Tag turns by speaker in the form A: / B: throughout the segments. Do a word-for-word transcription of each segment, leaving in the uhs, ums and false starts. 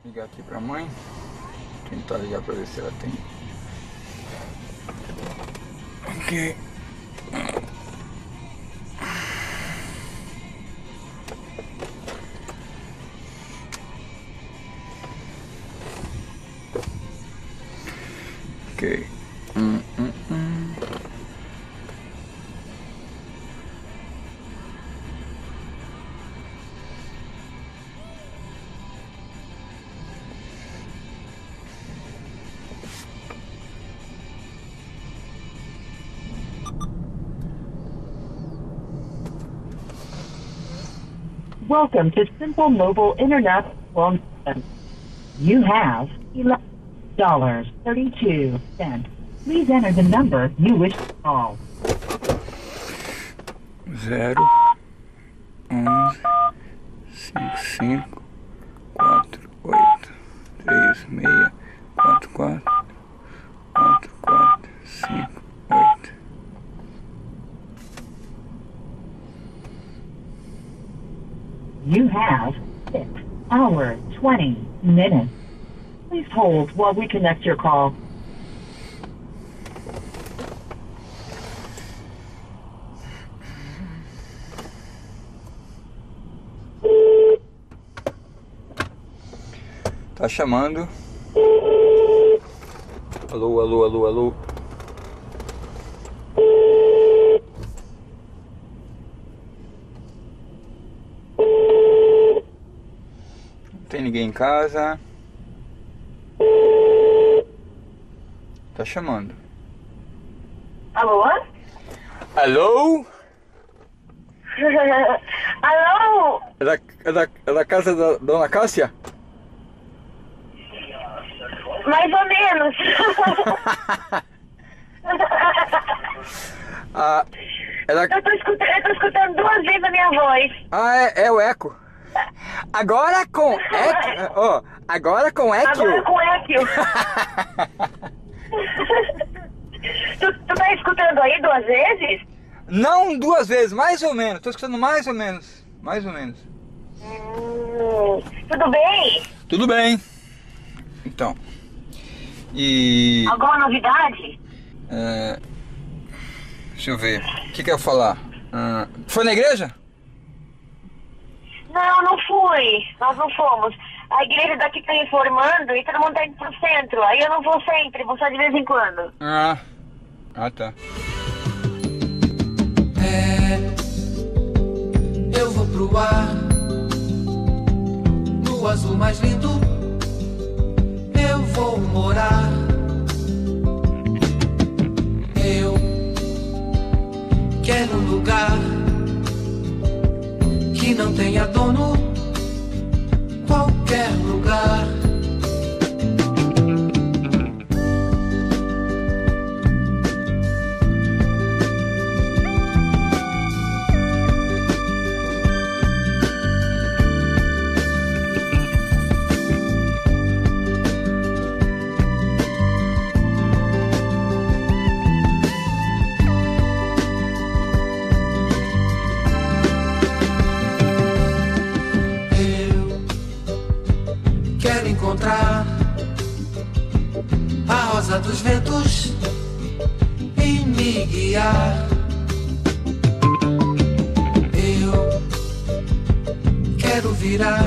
A: Ligar aqui pra mãe. Tentar ligar pra ver se ela tem. Ok. Ok. Hum, hum, hum.
B: Welcome to Simple Mobile Internet Long Distance. You have eleven dollars and thirty-two cents. Please enter the number you wish to call.
A: Zero, onze, cinco, cinco, quatro, oito, três, seis, quatro, quatro, quatro, quatro, cinco, oito.
B: You have six hours, twenty minutes. Please hold while we connect your call.
A: Tá chamando. Alô, alô, alô, alô. Não tem ninguém em casa. Tá chamando.
C: Alô?
A: Alô?
C: Alô?
A: É da, é da, é da casa da Dona Cássia?
C: Mais ou menos.
A: Ah, é da...
C: eu, tô escutando, eu tô escutando duas vezes a minha voz.
A: ah é, é o eco. Agora com eco. Ó, agora com eco.
C: Agora com eco. tu, tu tá escutando aí duas vezes?
A: Não duas vezes, mais ou menos. Tô escutando mais ou menos. Mais ou menos.
C: Hum, tudo bem?
A: Tudo bem. Então. E.
C: Alguma novidade?
A: É, deixa eu ver. O que que eu ia falar? Ah, foi na igreja?
C: Não, não fui. Nós não fomos. A igreja daqui tá reformando e todo mundo tá indo pro centro. Aí eu não vou sempre, vou só de vez em quando.
A: Ah. Ah, tá.
D: É, eu vou pro ar, no azul mais lindo, eu vou morar. Eu quero um lugar que não tenha dono, qualquer lugar. Encontrar a rosa dos ventos e me guiar. Eu quero virar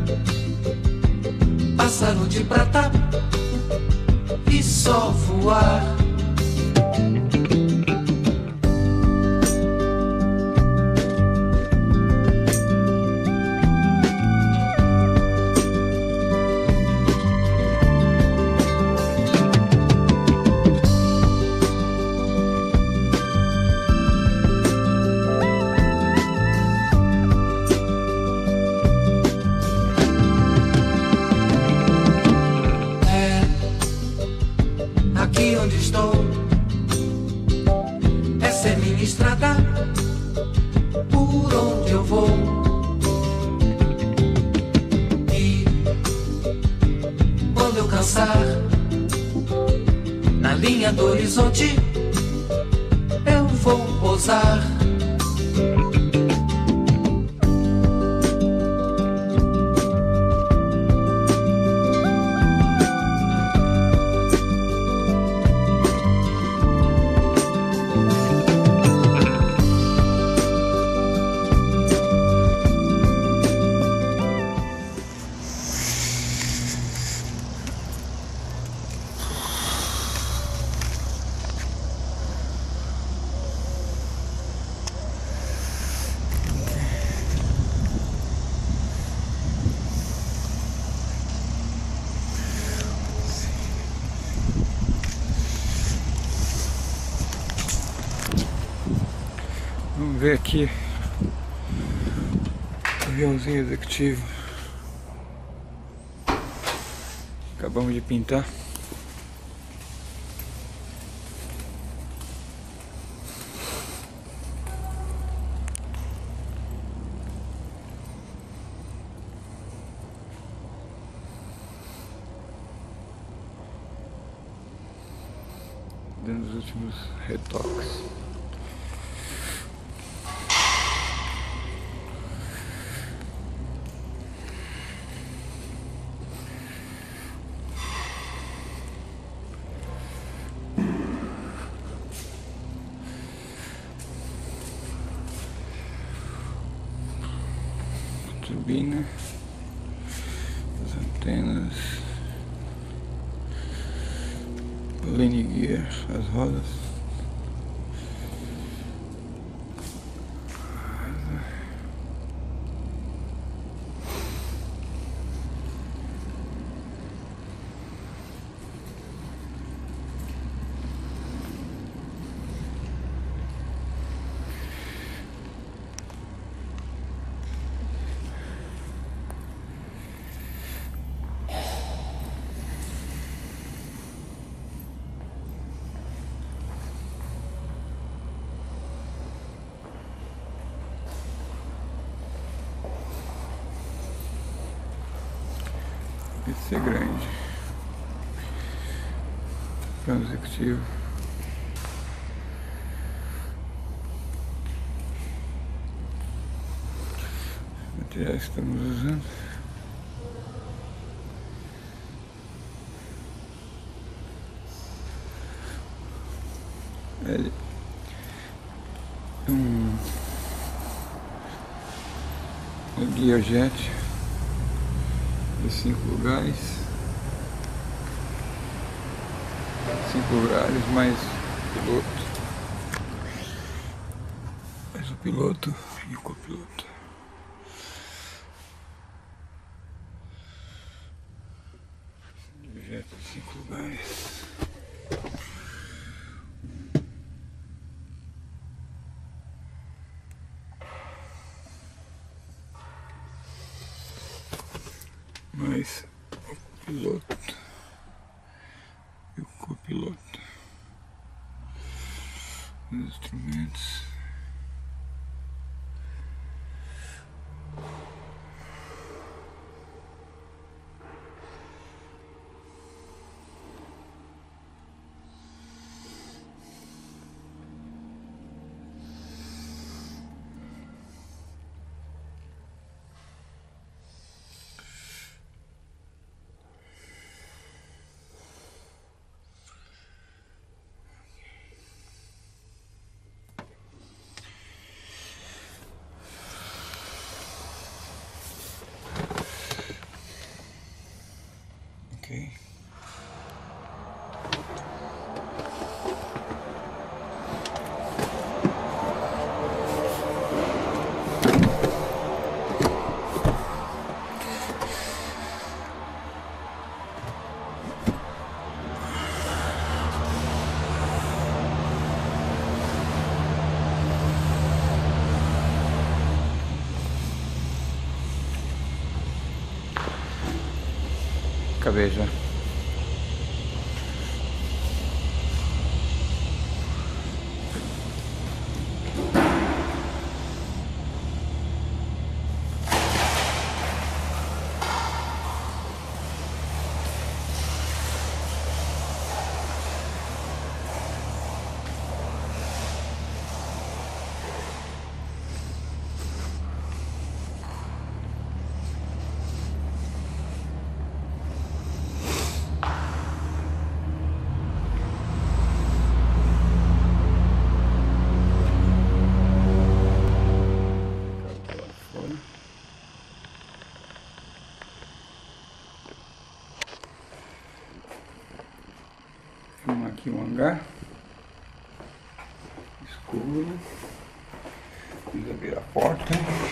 D: pássaro de prata e só voar. Onde estou, essa é minha estrada, por onde eu vou. E quando eu cansar, na linha do horizonte, eu vou pousar.
A: ver aqui o aviãozinho executivo. Acabamos de pintar. Dando os últimos retoques. Turbina, as antenas, landing gear, as rodas, esse é grande, plano executivo, materiais que estamos usando, L um guia jet de cinco lugares, cinco lugares mais piloto, mais o piloto e o copiloto. Jet de cinco lugares. Mais o piloto e o copiloto, os instrumentos, ok. Acabei já. Filmar aqui um hangar escuro. Vamos abrir a porta.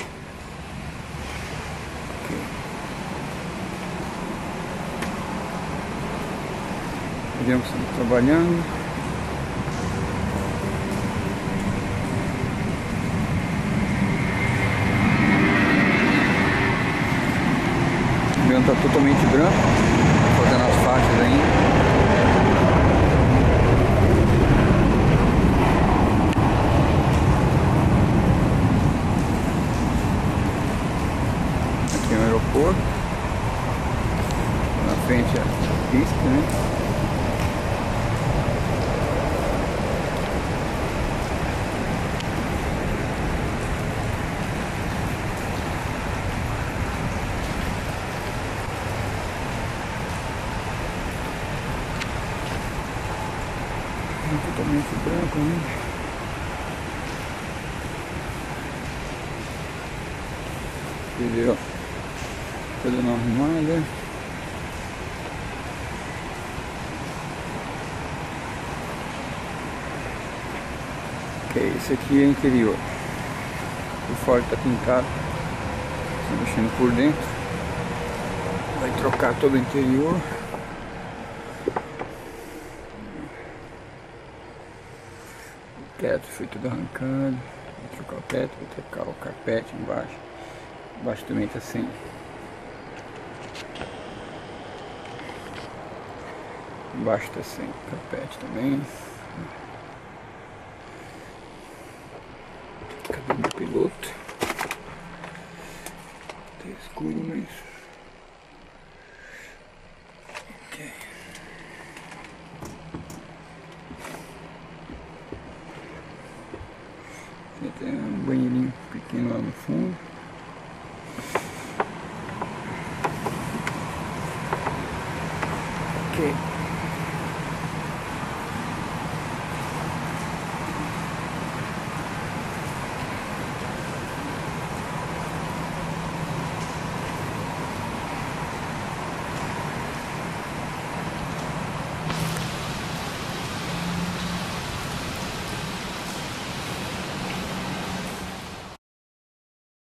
A: Avião estamos trabalhando. tá totalmente branco, fazendo as faixas ainda. Aqui é o aeroporto, na frente é a pista, né? Totalmente branco, né? Entendeu? Tá dando uma arrumada. Ok, esse aqui é o interior. Por fora tá pintado. Tá mexendo por dentro. Vai trocar todo o interior. O teto foi tudo arrancado. Vou trocar o teto, vou trocar o carpete embaixo. Embaixo também tá sem. Embaixo tá sem carpete também. Cadê o piloto? Tá escuro, mas... ok. Tem um banheirinho pequeno lá no fundo. Ok.